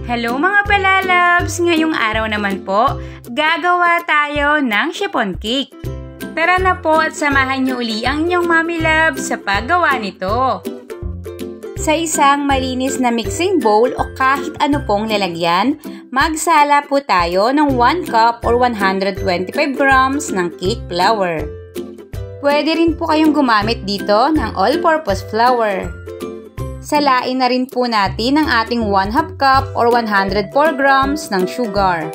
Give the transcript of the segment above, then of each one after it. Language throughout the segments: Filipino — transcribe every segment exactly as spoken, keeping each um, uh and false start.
Hello mga palalabs! Ngayong araw naman po, gagawa tayo ng chiffon cake. Tara na po at samahan niyo uli ang inyong mommy loves sa paggawa nito. Sa isang malinis na mixing bowl o kahit ano pong lalagyan, magsala po tayo ng one cup or one hundred twenty-five grams ng cake flour. Pwede rin po kayong gumamit dito ng all-purpose flour. Salain na rin po natin ang ating one half cup or one hundred four grams ng sugar.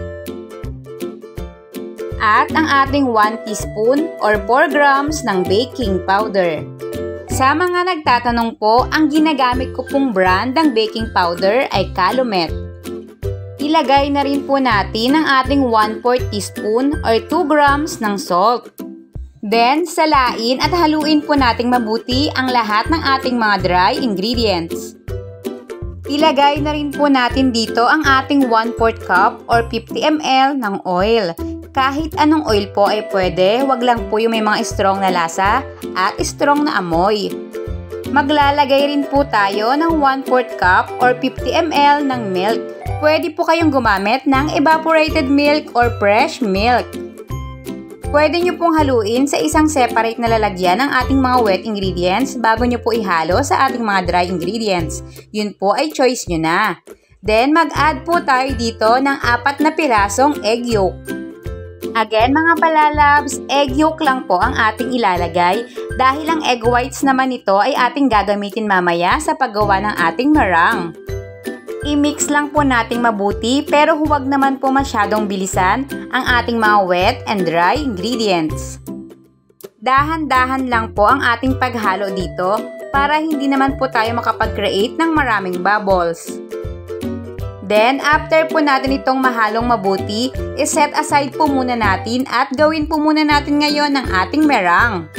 At ang ating one teaspoon or four grams ng baking powder. Sa mga nagtatanong po, ang ginagamit ko pong brand ng baking powder ay Calumet. Ilagay na rin po natin ang ating one fourth teaspoon or two grams ng salt. Then, salain at haluin po nating mabuti ang lahat ng ating mga dry ingredients. Ilagay na rin po natin dito ang ating one fourth cup or fifty milliliters ng oil. Kahit anong oil po ay pwede, wag lang po yung may mga strong na lasa at strong na amoy. Maglalagay rin po tayo ng one fourth cup or fifty milliliters ng milk. Pwede po kayong gumamit ng evaporated milk or fresh milk. Pwede nyo pong haluin sa isang separate na lalagyan ng ating mga wet ingredients bago nyo po ihalo sa ating mga dry ingredients. Yun po ay choice nyo na. Then, mag-add po tayo dito ng apat na pirasong egg yolk. Again, mga palalabs, egg yolk lang po ang ating ilalagay dahil ang egg whites naman ito ay ating gagamitin mamaya sa paggawa ng ating meringue. I-mix lang po nating mabuti pero huwag naman po masyadong bilisan ang ating mga wet and dry ingredients. Dahan-dahan lang po ang ating paghalo dito para hindi naman po tayo makapag-create ng maraming bubbles. Then, after po natin itong mahalong mabuti, iset aside po muna natin at gawin po muna natin ngayon ang ating meringue.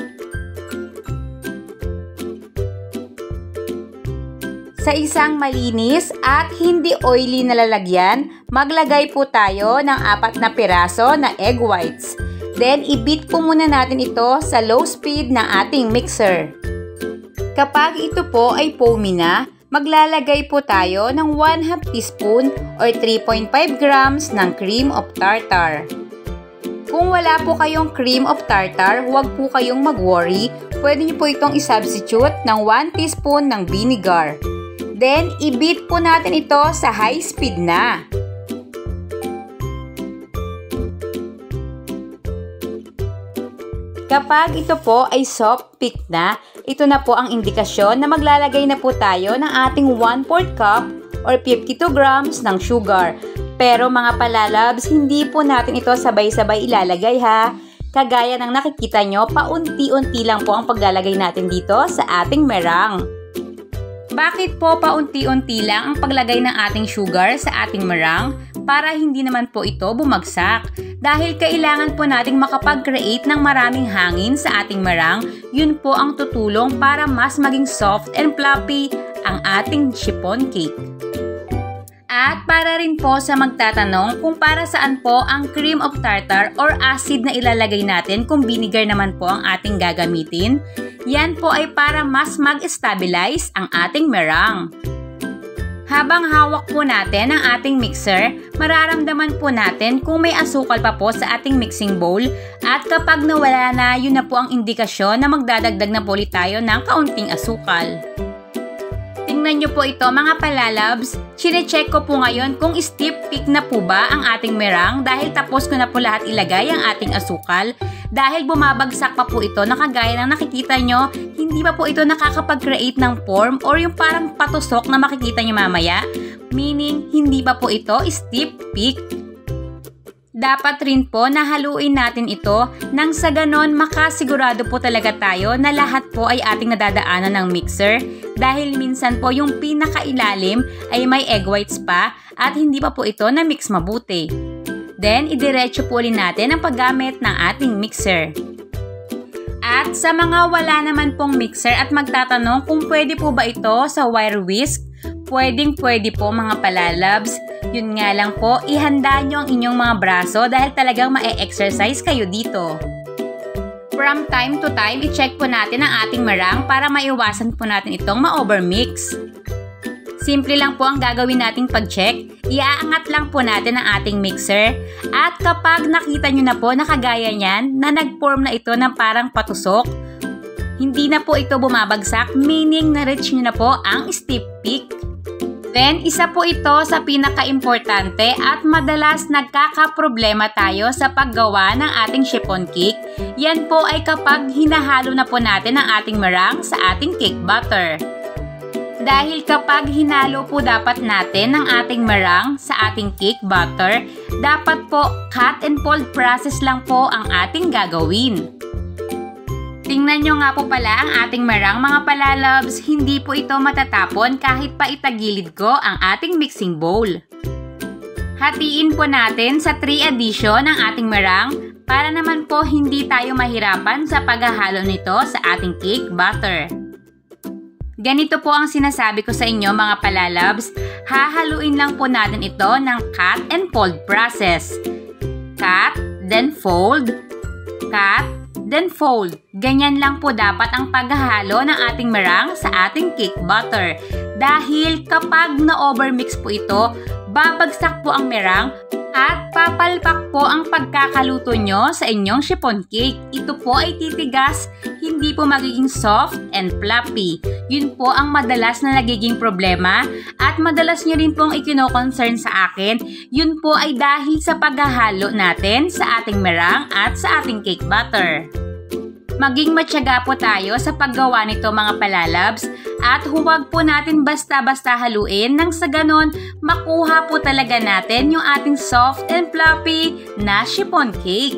Sa isang malinis at hindi oily na lalagyan, maglagay po tayo ng apat na piraso na egg whites. Then, i-beat po muna natin ito sa low speed ng ating mixer. Kapag ito po ay foamy na, maglalagay po tayo ng one half teaspoon or three point five grams ng cream of tartar. Kung wala po kayong cream of tartar, huwag po kayong mag-worry. Pwede niyo po itong isubstitute ng one teaspoon ng vinegar. Then, i-beat po natin ito sa high speed na. Kapag ito po ay soft peak na, ito na po ang indikasyon na maglalagay na po tayo ng ating one fourth cup or fifty-two grams ng sugar. Pero mga palalabs, hindi po natin ito sabay-sabay ilalagay ha. Kagaya ng nakikita nyo, paunti-unti lang po ang paglalagay natin dito sa ating meringue. Bakit po paunti-unti lang ang paglagay ng ating sugar sa ating meringue? Para hindi naman po ito bumagsak. Dahil kailangan po nating makapag-create ng maraming hangin sa ating meringue, yun po ang tutulong para mas maging soft and fluffy ang ating chiffon cake. At para rin po sa magtatanong kung para saan po ang cream of tartar or acid na ilalagay natin kung vinegar naman po ang ating gagamitin, yan po ay para mas mag-stabilize ang ating meringue. Habang hawak po natin ang ating mixer, mararamdaman po natin kung may asukal pa po sa ating mixing bowl at kapag nawala na, yun na po ang indikasyon na magdadagdag na po ulit tayo ng kaunting asukal. Tingnan nyo po ito mga palalabs, chine-check ko po ngayon kung stiff peak na po ba ang ating meringue dahil tapos ko na po lahat ilagay ang ating asukal. Dahil bumabagsak pa po ito na kagaya ng nakikita nyo, hindi pa po ito nakakapag-create ng form or yung parang patusok na makikita nyo mamaya. Meaning, hindi pa po ito stiff peak. Dapat rin po nahaluin natin ito nang sa ganon makasigurado po talaga tayo na lahat po ay ating nadadaanan ng mixer dahil minsan po yung pinakailalim ay may egg whites pa at hindi pa po ito na mix mabuti. Then, idiretso po ulit natin ang paggamit ng ating mixer. At sa mga wala naman pong mixer at magtatanong kung pwede po ba ito sa wire whisk, pwedeng pwede po mga palalabs. Yun nga lang po, ihanda nyo ang inyong mga braso dahil talagang ma-exercise kayo dito. From time to time, i-check po natin ang ating meringue para maiwasan po natin itong ma-overmix. Simple lang po ang gagawin nating pag-check. Iaangat lang po natin ang ating mixer. At kapag nakita nyo na po na kagaya niyan, na nag-form na ito ng parang patusok, hindi na po ito bumabagsak, meaning na-reach nyo na po ang steep peak. Then, isa po ito sa pinaka-importante at madalas nagkakaproblema tayo sa paggawa ng ating chiffon cake. Yan po ay kapag hinahalo na po natin ang ating meringue sa ating cake batter. Dahil kapag hinalo po dapat natin ang ating meringue sa ating cake batter, dapat po cut and fold process lang po ang ating gagawin. Tingnan nyo nga po pala ang ating meringue mga palalabs, hindi po ito matatapon kahit pa itagilid ko ang ating mixing bowl. Hatiin po natin sa three addition ang ating meringue para naman po hindi tayo mahirapan sa paghahalo nito sa ating cake batter. Ganito po ang sinasabi ko sa inyo mga palalabs, hahaluin lang po natin ito ng cut and fold process. Cut, then fold, cut, then fold. Ganyan lang po dapat ang paghahalo ng ating meringue sa ating cake batter. Dahil kapag na-overmix po ito, babagsak po ang meringue at papalpak po ang pagkakaluto nyo sa inyong chiffon cake. Ito po ay titigas, hindi po magiging soft and fluffy. Yun po ang madalas na nagiging problema at madalas nyo rin pong ikino-concern sa akin. Yun po ay dahil sa paghahalo natin sa ating meringue at sa ating cake batter. Maging matyaga po tayo sa paggawa nito mga palalabs at huwag po natin basta-basta haluin nang sa ganon makuha po talaga natin yung ating soft and fluffy na chiffon cake.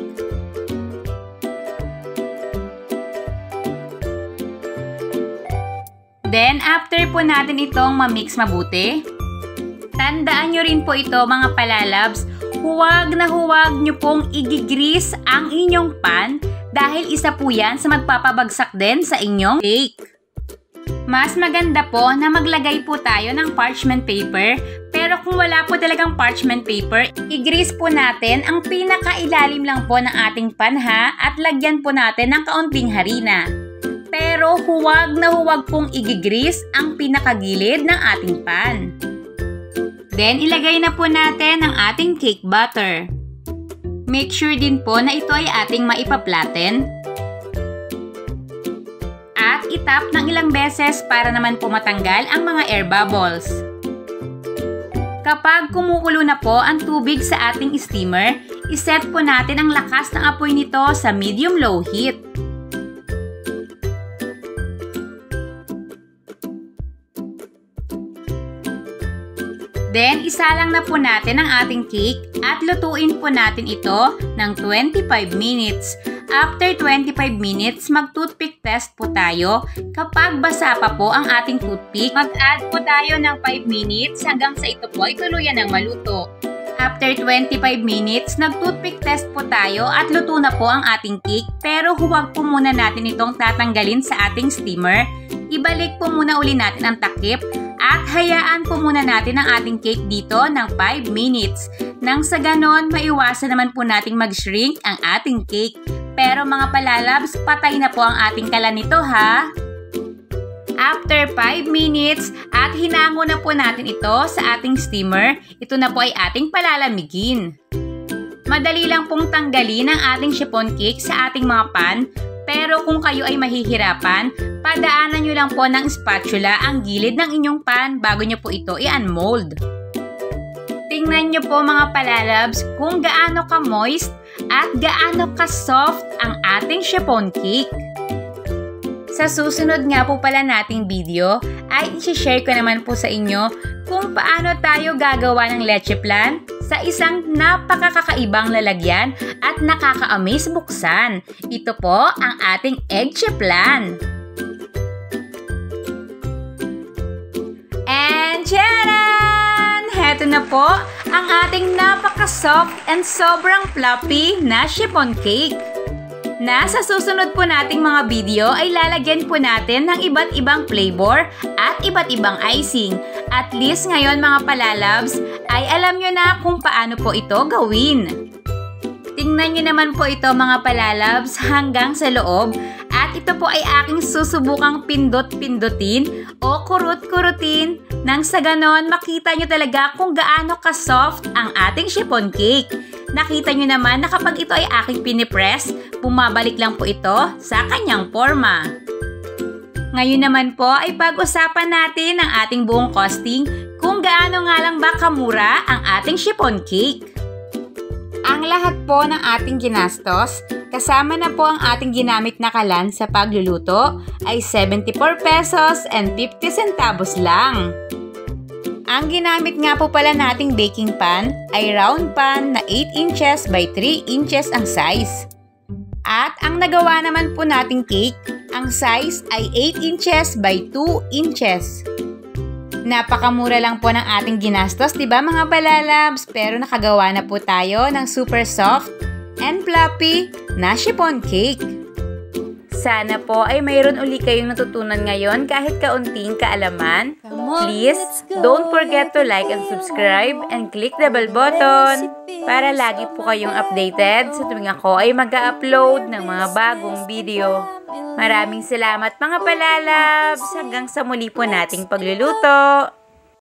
Then after po natin itong ma-mix mabuti, tandaan nyo rin po ito mga palalabs, huwag na huwag nyo pong igigrease ang inyong pan dahil isa po yan sa magpapabagsak din sa inyong cake. Mas maganda po na maglagay po tayo ng parchment paper, pero kung wala po talagang parchment paper, i-grease po natin ang pinakailalim lang po ng ating pan ha, at lagyan po natin ng kaunting harina. Pero huwag na huwag pong i-grease ang pinakagilid ng ating pan. Then ilagay na po natin ang ating cake batter. Make sure din po na ito ay ating maipa-flatten. At itap ng ilang beses para naman po matanggal ang mga air bubbles. Kapag kumukulo na po ang tubig sa ating steamer, iset po natin ang lakas ng apoy nito sa medium-low heat. Then, isalang na po natin ang ating cake at lutuin po natin ito ng twenty-five minutes. After twenty-five minutes, mag-toothpick test po tayo. Kapag basa pa po ang ating toothpick, mag-add po tayo ng five minutes hanggang sa ito po ay tuluyan ng maluto. After twenty-five minutes, nag-toothpick test po tayo at luto na po ang ating cake. Pero huwag po muna natin itong tatanggalin sa ating steamer. Ibalik po muna uli natin ang takip at hayaan po muna natin ang ating cake dito ng five minutes. Nang sa ganon, maiwasan naman po nating mag-shrink ang ating cake. Pero mga palalabs, patay na po ang ating kalan nito ha. After five minutes at hinango na po natin ito sa ating steamer, ito na po ay ating palalamigin. Madali lang pong tanggalin ang ating chiffon cake sa ating mga pan. Pero kung kayo ay mahihirapan, padaanan nyo lang po ng spatula ang gilid ng inyong pan bago nyo po ito i-unmold. Tingnan nyo po mga palalabs kung gaano ka moist at gaano ka soft ang ating chiffon cake. Sa susunod nga po pala nating video ay i-share ko naman po sa inyo kung paano tayo gagawa ng leche flan sa isang napakakakaibang lalagyan at nakaka-amaze buksan. Ito po ang ating egg flan. And tcharan! Heto na po ang ating napaka-soft and sobrang fluffy na chiffon cake. Na sa susunod po nating mga video ay lalagyan po natin ng iba't ibang flavor at iba't ibang icing. At least ngayon mga palalabs ay alam nyo na kung paano po ito gawin. Tingnan nyo naman po ito mga palalabs hanggang sa loob at ito po ay aking susubukang pindot-pindutin o kurut-kurutin nang sa ganon makita nyo talaga kung gaano ka-soft ang ating chiffon cake. Nakita nyo naman na kapag ito ay aking pinipress, bumabalik lang po ito sa kanyang forma. Ngayon naman po ay pag-usapan natin ang ating buong costing kung gaano nga lang ba kamura ang ating chiffon cake. Ang lahat po ng ating ginastos, kasama na po ang ating ginamit na kalan sa pagluluto, ay seventy-four pesos and fifty centavos lang. Ang ginamit nga po pala nating baking pan ay round pan na eight inches by three inches ang size. At ang nagawa naman po nating cake, ang size ay eight inches by two inches. Napakamura lang po ng ating ginastos, diba mga palalabs? Pero nakagawa na po tayo ng super soft and fluffy na chiffon cake. Sana po ay mayroon uli kayong natutunan ngayon kahit kaunting kaalaman. Please, don't forget to like and subscribe and click the bell button para lagi po kayong updated sa tuwing ako ay mag-upload ng mga bagong video. Maraming salamat mga palalabs! Hanggang sa muli po nating pagluluto!